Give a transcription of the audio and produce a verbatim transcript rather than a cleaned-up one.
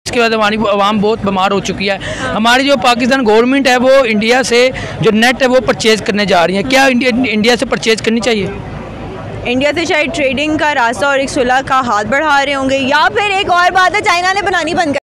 इसके बाद हमारी आवाम बहुत बीमार हो चुकी है। हमारी जो पाकिस्तान गवर्नमेंट है वो इंडिया से जो नेट है वो परचेज़ करने जा रही है, क्या इंडिया इंडिया से परचेज़ करनी चाहिए? इंडिया से शायद ट्रेडिंग का रास्ता और एक सुलह का हाथ बढ़ा रहे होंगे, या फिर एक और बात है चाइना ने बनानी बंद कर